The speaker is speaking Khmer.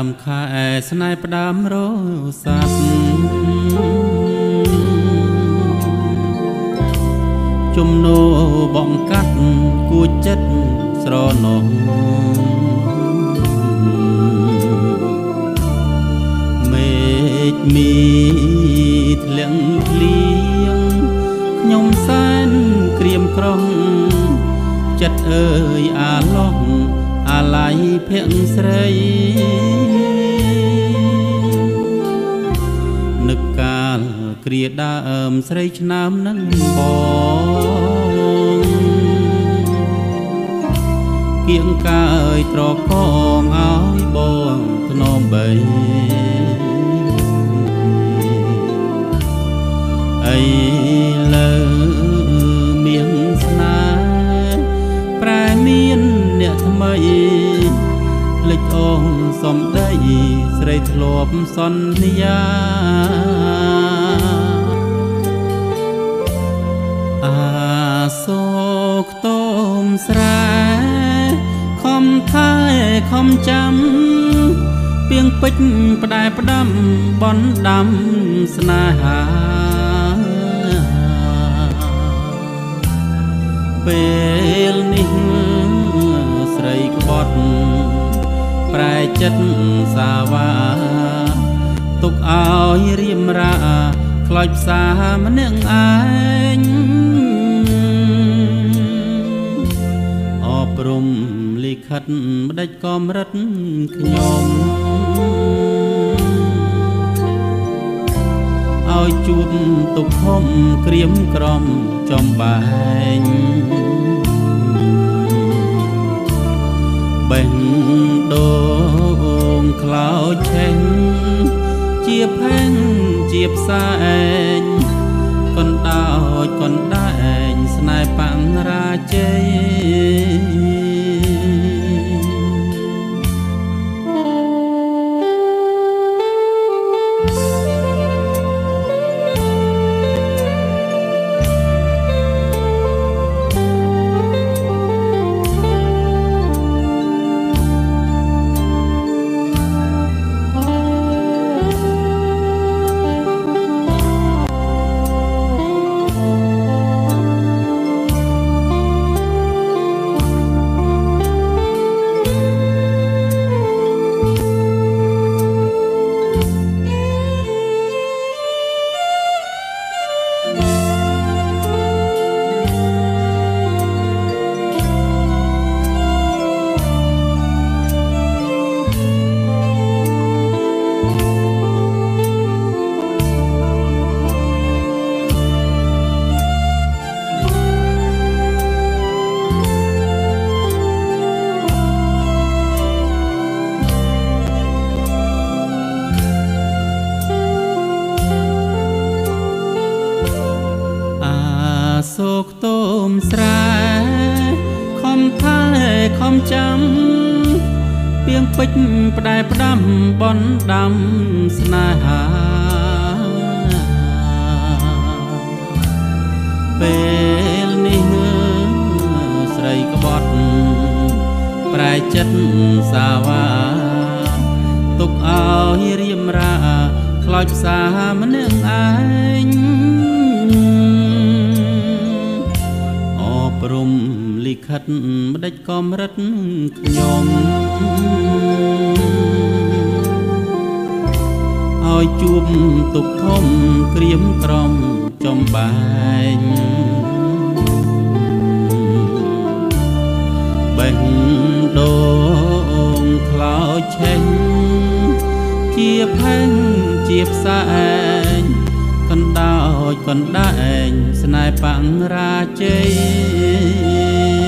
ខែស្នេហ៍ផ្ដាំរសាត់ជំនោបងកាត់គួចចិត្តស្រណោះមេឃមីធ្លៀងភ្លៀងខ្ញុំសែនក្រៀមក្រំចិត្តអើយអាឡោះអាឡៃភ័ក្រស្រីនឹកកាលគ្រាដើមស្រីឆ្នាំនឹងបងគៀងកាយត្រកងឲ្យបងធ្នមបីអីលើមានស្នេហ៍ប្រែមានអ្នកថ្មីភ្លេចអូនសំដីស្រីធ្លាប់សន្យាអាសូកតោមស្រែខំថែខំចាំពីងពេជ្រផ្ដែផ្ដាំបនដាំស្នេហាពេលនេះស្រីក្បត់ប្រែចិត្តសាវាទុកឲ្យរៀមរាខ្លោចផ្សារម្នាក់ឯងអប់រំលិខិតម្ដេចកំរិតខ្ញុំឲ្យជួបទុកធំក្រៀមក្រំចំបែងបេះដូងខ្លោចឆេញជាផេងជាផ្សែងកណ្ដោចកណ្ដែងស្នេហ៍បង្រាជ័យសូកតោមស្រែខំថែខំចាំពីងពេជ្រផ្ដែផ្ដាំបនដាំស្នេហាពេលនេះស្រីក្បត់ប្រែចិត្តសាវាទុកឲ្យរៀមរាខ្លោចផ្សារម្នាក់ឯងព្រមលិខិតម្ដេចកំរិតខ្ញុំឲ្យជួបទុកធំក្រៀមក្រំចំបែងបេះដូងខ្លោចឆេញជាផេងជាផ្សែងកណ្ដោចកណ្ដែងស្នេហ៍បង្រាជ័យ